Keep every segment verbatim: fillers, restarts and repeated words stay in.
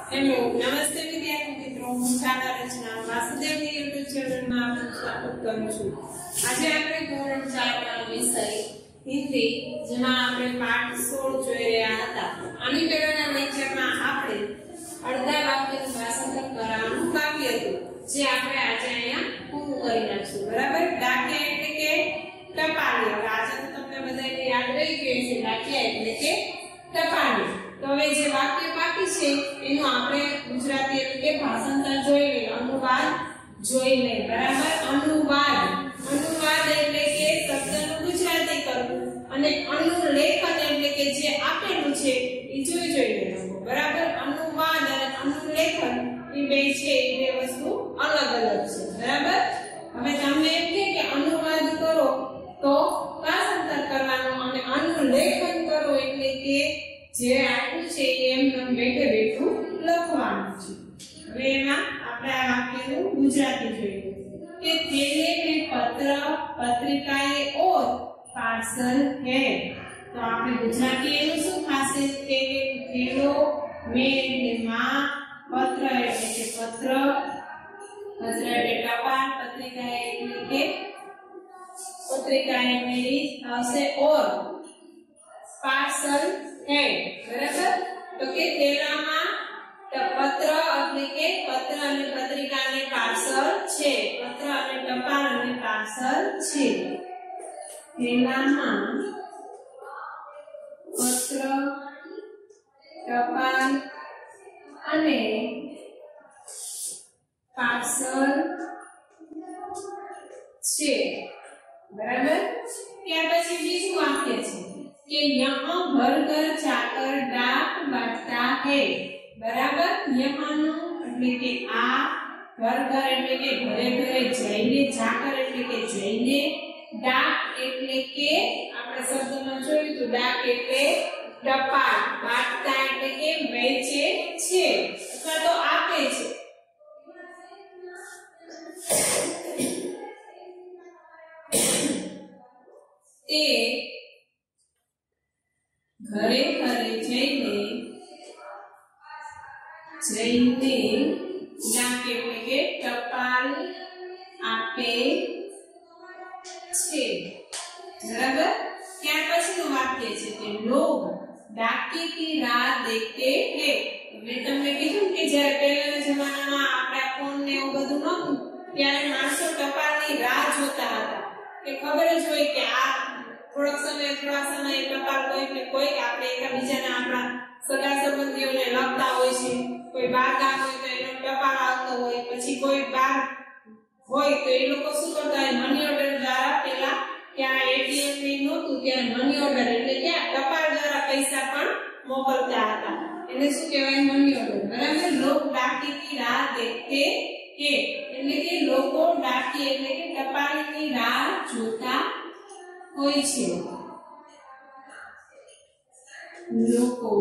Hello नमस्ते विद्यार्थी मित्रों હું શાળા રચના વાસુદેવની YouTube ચેનલમાં આપનું સ્વાગત કરું છું। આજે આપણે ધોરણ ચાર ના વિષય હિન્દી જેમાં આપણે પાઠ સોળ જોઈ રહ્યા હતા। આની પહેલાના લેક્ચરમાં આપણે અડધા વાક્યનું ભાષાંતર કરવાનું બાકી હતું જે આપણે આજે અહીંયા પૂરું કરી નાખશું। બરાબર। ડાકિયા એટલે કે ટપાલી। હવે આજે તો તમને બધાને યાદ રહી ગયું છે ડાકિયા એટલે કે ટપાલી। तो હવે જે વાક્ય બાકી છે એનું આપણે ગુજરાતી એટલે કે ભાષાંતર જોઈ લઈએ, અનુવાદ જોઈ લઈએ। બરાબર। અનુવાદ અનુવાદ એટલે કે શબ્દનું ગુજરાતી કરવું અને અનુલેખન એટલે કે જે આપેલું છે એ જોઈ જોઈ લેવું। બરાબર। અનુવાદ અને અનુલેખન એ બે છે એ બે વસ્તુ અલગ અલગ છે। બરાબર। હવે તમને એમ કહે કે અનુવાદ કરો તો ભાષાંતર કરવાનું અને અનુલેખન કરો એટલે કે જે આપ્યું છે એમ નમ બેઠે બેઠું લખવાનું છે। હવે એમાં આપણે આ વાક્યનું ગુજરાતી જોઈએ કે થેલે में पत्र पत्रिकाएं और पार्सल है। तो આપણે ગુજરાતી એનું શું થશે? થેલે થેલો में એટલે માં, પત્ર એટલે કે પત્ર, પત્ર એટલે ટપાલ, પત્રિકાએ એટલે કે પત્રિકાએ મેળી આવશે और पार्सल है। बराबर। तो के थेलाમાં પત્ર એટલે કે પત્ર અને પત્રિકા ને પાર્સલ છે, પત્ર અને ટપાલ અને પાર્સલ છે। થેલામાં પત્ર, ટપાલ અને પાર્સલ છે। બરાબર। ત્યાર પછી બીજું વાક્ય છે कि यहाँ घर घर जाकर डाक बांटता है। बराबर। यहाँ नो એટલે કે આ, घर घर એટલે કે ઘરે ઘરે જઈને, જાકર એટલે કે જઈને, डाक એટલે કે આપણે શબ્દમાં જોયું તો डाक એટલે ટપાલ, બાંટતા એટલે કે વેચે છે અથવા તો આપે છે। તે ઘરે ઘરે જઈને જઈને ડાક એટલે કે ટપાલ આપે છે। બરાબર। ત્યાર પછીનું વાક્ય છે કે લોગ ડાકી કી રાહ દેખતે હે। મેં તમને કીધું કે જ્યારે પહેલાના જમાનામાં આપણા ફોન ને એવું બધું નહોતું ત્યારે માણસો ટપાલની રાહ જોતા હતા કે ખબર જ હોય કે આ થોડોક સમય થોડા સમય ટપાલ કોઈ કે કોઈ આપણે એકબીજાના આપણા સગા સંબંધીઓને લખતા હોય છે, કોઈ બહાર ગામ હોય તો એનો ટપાલ આવતો હોય, પછી કોઈ બહાર હોય તો એ લોકો શું કરતા હોય મની ઓર્ડર દ્વારા પેલા ત્યાં એટીએમ ની નહોતું ત્યારે મની ઓર્ડર એટલે કે ટપાલ દ્વારા પૈસા પણ મોકલતા હતા એને શું કહેવાય મની ઓર્ડર। બરાબર। લોક ડાકી કી રાહ દેખતે હે એટલે કે લોકો ડાકી એટલે કે ટપાલની રાહ જોતા હોય છે। લોકો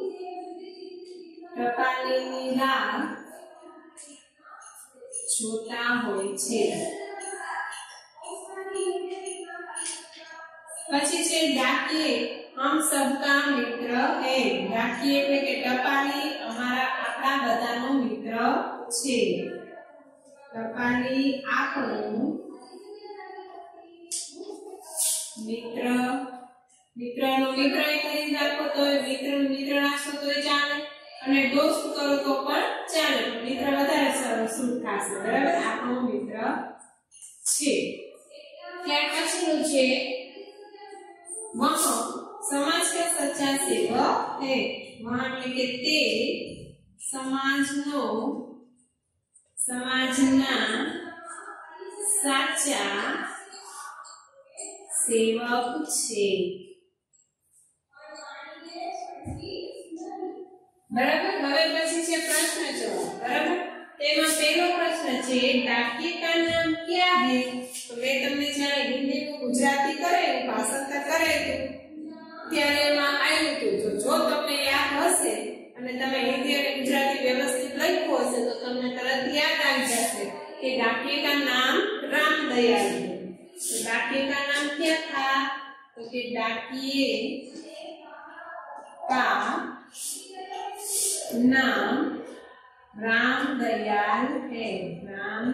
ટપાલની રાહ જોતા હોય છે। પછી છે ડાકીએ હમ સબકા મિત્ર હે। ડાકીએ એટલે કે ટપાલી અમારા આપણા બધાનો મિત્ર છે। ટપાલી આપણો મિત્ર, મિત્રનો મિત્ર કરીને રાખો તો મિત્ર મિત્ર રાખશો તો ચાલે અને દોસ્ત કરો તો પણ ચાલે, મિત્ર વધારે સરસ સૂટ થશે। બરાબર। આપણો મિત્ર છે। ત્યાર પછીનું છે વહ સમાજ का सच्चा सेवक है। वह એટલે કે તે સમાજનો સમાજના સાચા સેવક છે। બરાબર। હવે પછી છે પ્રશ્ન જવાબ। બરાબર। તેમાં પહેલો પ્રશ્ન છે ડાકિये का नाम क्या है। તો મેં તમને જ્યારે હિન્દીનું ગુજરાતી કરેલું ભાષાંતર કરેલું ત્યારે એમાં આવ્યું હતું તો જો તમને યાદ હશે અને તમે હિન્દી અને ગુજરાતી વ્યવસ્થિત લખ્યું હશે તો તમને તરત યાદ આવી જશે કે ડાકિये का नाम रामदयाल है। तो डाकिये का नाम क्या था? तो कि डाकिये का नाम राम दयाल है, राम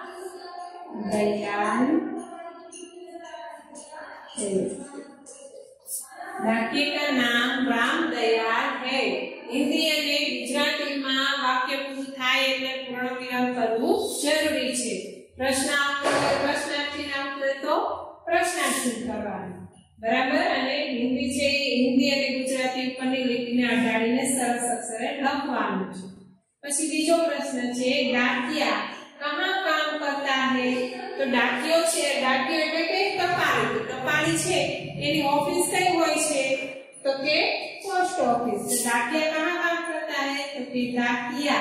दयाल है। डाकिये का नाम राम दयाल है। हिंदी અને ગુજરાતીમાં વાક્ય પૂરું થાય એટલે પૂર્ણ વિરામ કરવું જરૂરી છે। પ્રશ્ન આવતો હોય પ્રશ્નાર્થી આવતો હોય તો પ્રશ્નાર્થી કરવાનું, બરાબર। અને હિન્દી છે હિન્દી અને ગુજરાતી ઉપરની લીટીને અડાડીને સરસ અક્ષરે લખવાનું છે। પછી બીજો પ્રશ્ન છે डाकिया कहाँ काम करता है। तो डाकियो છે, डाकियो એટલે કે ટપાલી, તો ટપાલી છે એની ઓફિસ કઈ હોય છે तो के पोस्ट ऑफिस। तो डाकिया कहाँ काम करता है तो कि डाकिया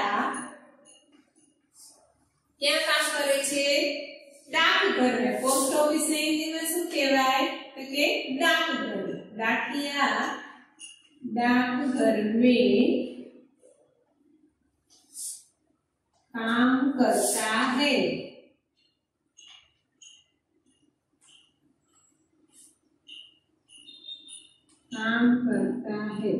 क्या काम करे छे डाकघर में। पोस्ट ऑफिस ने हिंदी में શું કહેવાય तो कि डाकघर। डाकिया डाकघर में काम करता है। काम करता है।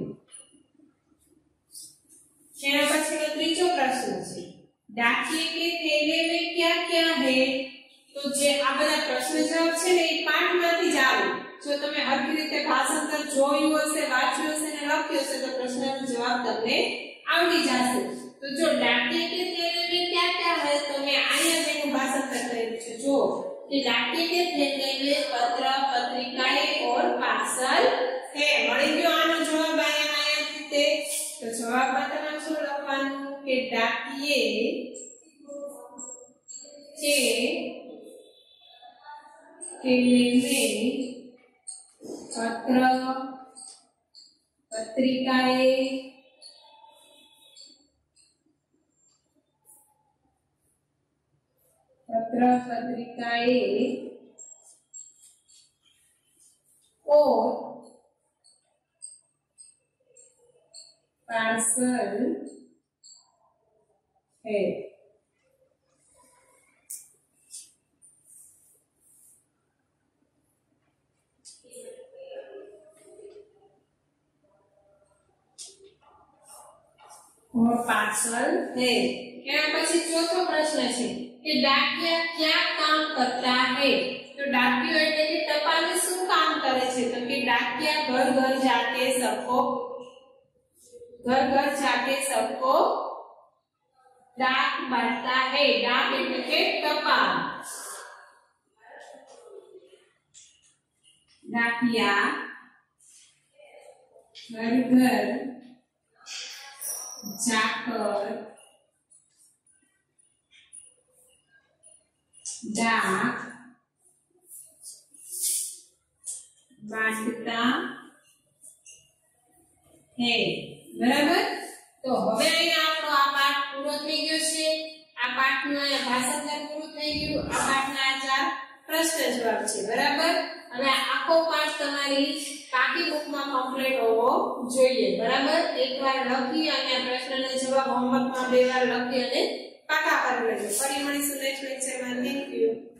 એના પછીનો ત્રીજો પ્રશ્ન છે डाकिये के थैले में क्या क्या है। तो જે આ બધા પ્રશ્ન જવાબ છે ને એ પાઠમાંથી જ આવે। જો તમે હરખી રીતે ભાષાંતર જોયું હશે, વાંચ્યું હશે ને લખ્યું હશે તો પ્રશ્નનો જવાબ તમને આવડી જશે। तो जो डाकिये के थैले में क्या क्या है तो मैं અહીંયા જેનું ભાષાંતર કર્યું છે જો कि डाकिये के थैले में पत्र, पत्रिकाएं और पार्सल है। મળી ગયો આનો જવાબ અહીંયા અહીંયા રીતે। તો જવાબમાં તમારે શું લખવાનું કે डाकिये के थैले में पत्र, पत्रिकाएं पत्र पत्रिकाएं और पार्सल है। और पार्सल है। એના પછી ચોથો પ્રશ્ન છે कि डाकिया क्या काम करता है। तो डाकियो એટલે કે ટપાલી શું કામ કરે છે તો કે डाकिया घर घर जाके सबको घर घर जाके सबको डाक बांटता है। डाक એટલે કે ટપાલ। डाकिया घर घर जाकर डाक बांटता है। बराबर। तो હવે અહીંયા આપણો આ પાઠ પૂરો થઈ ગયો છે। આ પાઠનું અહીંયા ભાષાંતર પૂરું થઈ ગયું। આ પાઠના આ ચાર પ્રશ્ન જવાબ છે। બરાબર। હવે આખો પાઠ તમારી પાકી બુકમાં કમ્પ્લીટ હોવો જોઈએ। બરાબર। એકવાર લખી અને પ્રશ્નના જવાબ હોમવર્કમાં બે વાર લખી અને પાકા કરી લેજો। ફરી મળીશું નેક્સ્ટ લેક્ચરમાં। Thank you.